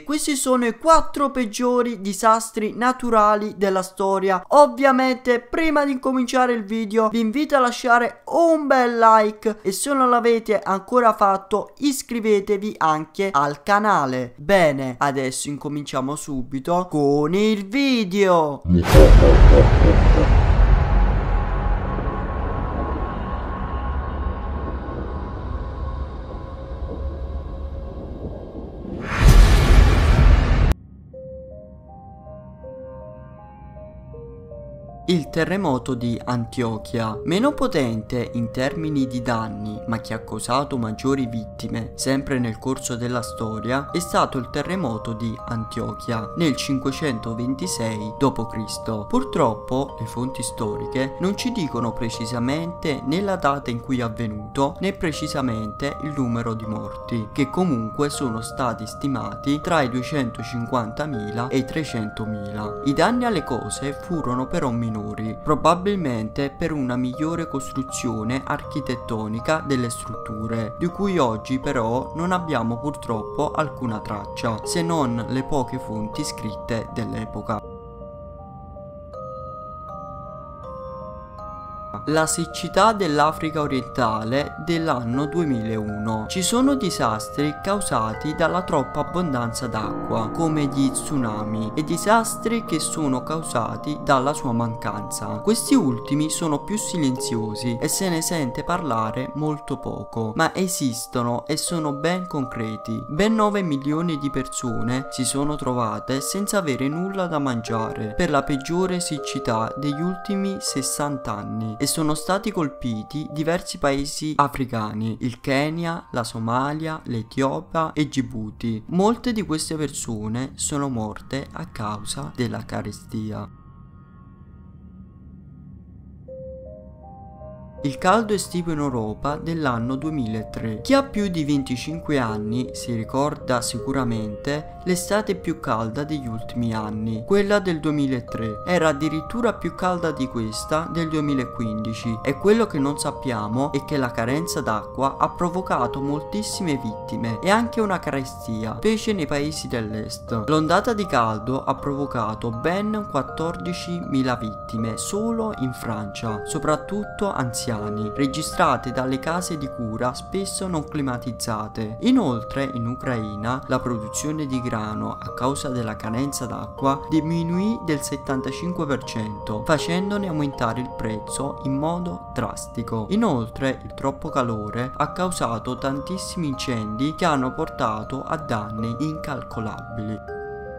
questi sono i 4 peggiori disastri naturali della storia. Ovviamente prima di incominciare il video vi invito a lasciare un bel like e se non l'avete ancora fatto iscrivetevi anche al canale. Bene, adesso incominciamo subito con il video. Il terremoto di Antiochia, meno potente in termini di danni ma che ha causato maggiori vittime sempre nel corso della storia, è stato il terremoto di Antiochia nel 526 d.C. Purtroppo le fonti storiche non ci dicono precisamente né la data in cui è avvenuto né precisamente il numero di morti, che comunque sono stati stimati tra i 250.000 e i 300.000. I danni alle cose furono però minori, probabilmente per una migliore costruzione architettonica delle strutture, di cui oggi però non abbiamo purtroppo alcuna traccia, se non le poche fonti scritte dell'epoca. La siccità dell'Africa orientale dell'anno 2001. Ci sono disastri causati dalla troppa abbondanza d'acqua, come gli tsunami, e disastri che sono causati dalla sua mancanza. Questi ultimi sono più silenziosi e se ne sente parlare molto poco, ma esistono e sono ben concreti. Ben 9 milioni di persone si sono trovate senza avere nulla da mangiare per la peggiore siccità degli ultimi 60 anni. E sono stati colpiti diversi paesi africani, il Kenya, la Somalia, l'Etiopia e Djibouti. Molte di queste persone sono morte a causa della carestia. Il caldo estivo in Europa dell'anno 2003. Chi ha più di 25 anni si ricorda sicuramente l'estate più calda degli ultimi anni, quella del 2003. Era addirittura più calda di questa del 2015 e quello che non sappiamo è che la carenza d'acqua ha provocato moltissime vittime e anche una carestia, specie nei paesi dell'est. L'ondata di caldo ha provocato ben 14.000 vittime solo in Francia, soprattutto anziani, registrate dalle case di cura spesso non climatizzate. Inoltre in Ucraina la produzione di grano a causa della carenza d'acqua diminuì del 75%, facendone aumentare il prezzo in modo drastico. Inoltre il troppo calore ha causato tantissimi incendi che hanno portato a danni incalcolabili.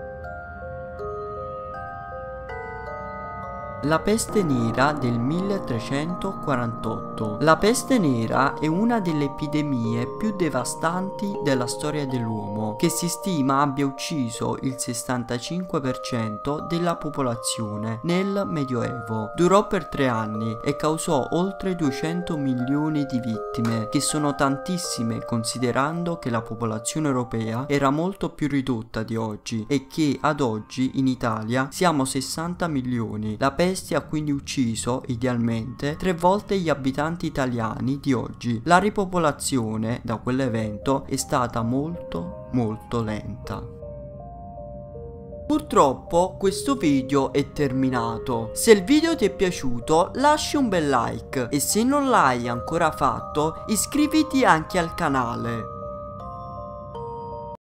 La peste nera del 1348. La peste nera è una delle epidemie più devastanti della storia dell'uomo, che si stima abbia ucciso il 65% della popolazione nel Medioevo. Durò per 3 anni e causò oltre 200 milioni di vittime, che sono tantissime considerando che la popolazione europea era molto più ridotta di oggi e che ad oggi in Italia siamo 60 milioni. La peste ha quindi ucciso, idealmente, 3 volte gli abitanti italiani di oggi. La ripopolazione da quell'evento è stata molto lenta. Purtroppo questo video è terminato. Se il video ti è piaciuto lascia un bel like e se non l'hai ancora fatto iscriviti anche al canale.